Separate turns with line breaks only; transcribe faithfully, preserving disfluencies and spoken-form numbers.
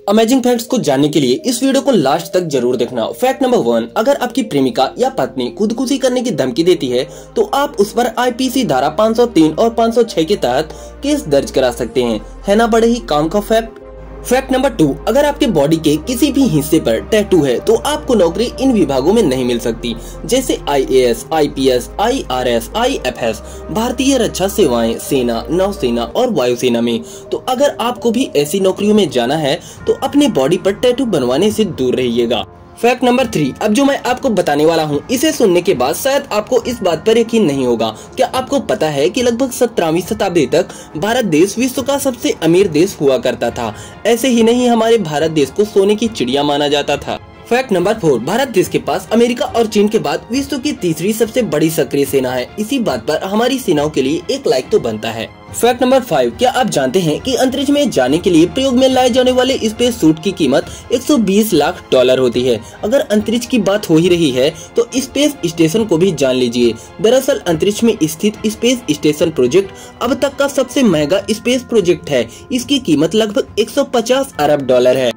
Amazing facts को जानने के लिए इस वीडियो को लास्ट तक जरूर देखना। फैक्ट नंबर वन, अगर आपकी प्रेमिका या पत्नी खुदकुशी करने की धमकी देती है तो आप उस पर आईपीसी धारा पाँच सौ तीन और पाँच सौ छह के तहत केस दर्ज करा सकते हैं। है ना बड़े ही काम का फैक्ट। फैक्ट नंबर टू, अगर आपके बॉडी के किसी भी हिस्से पर टैटू है तो आपको नौकरी इन विभागों में नहीं मिल सकती, जैसे आईएएस, आईपीएस, आईआरएस, आईएफएस, भारतीय रक्षा सेवाएं, सेना, नौसेना और वायुसेना में। तो अगर आपको भी ऐसी नौकरियों में जाना है तो अपने बॉडी पर टैटू बनवाने से दूर रहिएगा। फैक्ट नंबर थ्री, अब जो मैं आपको बताने वाला हूँ इसे सुनने के बाद शायद आपको इस बात पर यकीन नहीं होगा। क्या आपको पता है कि लगभग सत्रहवीं शताब्दी तक भारत देश विश्व का सबसे अमीर देश हुआ करता था। ऐसे ही नहीं, हमारे भारत देश को सोने की चिड़िया माना जाता था। फैक्ट नंबर फोर, भारत देश के पास अमेरिका और चीन के बाद विश्व की तीसरी सबसे बड़ी सक्रिय सेना है। इसी बात पर हमारी सेनाओं के लिए एक लाइक तो बनता है। फैक्ट नंबर फाइव, क्या आप जानते हैं कि अंतरिक्ष में जाने के लिए प्रयोग में लाए जाने वाले स्पेस सूट की कीमत एक सौ बीस लाख डॉलर होती है। अगर अंतरिक्ष की बात हो ही रही है तो स्पेस स्टेशन को भी जान लीजिए। दरअसल अंतरिक्ष में स्थित स्पेस स्टेशन प्रोजेक्ट अब तक का सबसे महंगा स्पेस प्रोजेक्ट है। इसकी कीमत लगभग एक सौ पचास अरब डॉलर है।